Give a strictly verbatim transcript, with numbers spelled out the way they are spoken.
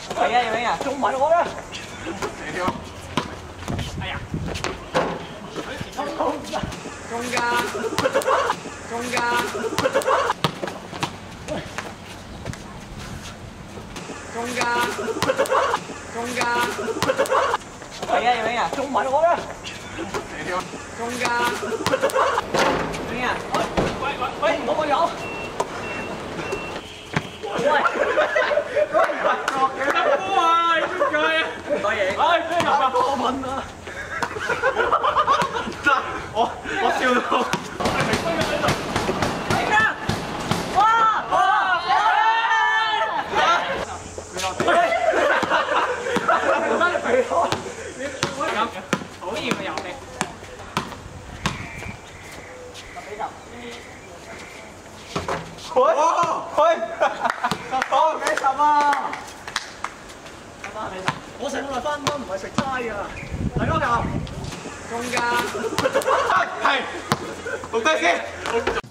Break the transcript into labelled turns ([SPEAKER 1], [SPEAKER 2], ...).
[SPEAKER 1] 係啊，要咩啊？仲唔係我咧？哎呀！中間，中間，中間，中間，係啊，要咩啊？仲唔係我咧？中間，咩啊？喂喂喂，唔好我有。喂，喂，得波啊！你點解啊？多嘢。唉，咩入啊？過分啊！得，我我笑到。係明輝喺度。點啊？哇！哇！唔得，你避開。你喂咁討厭嘅遊戲。十幾球。喂！喂！好幾十啊！我成個嚟翻工唔係食齋㗎，嚟多球，中間，係，錄低先。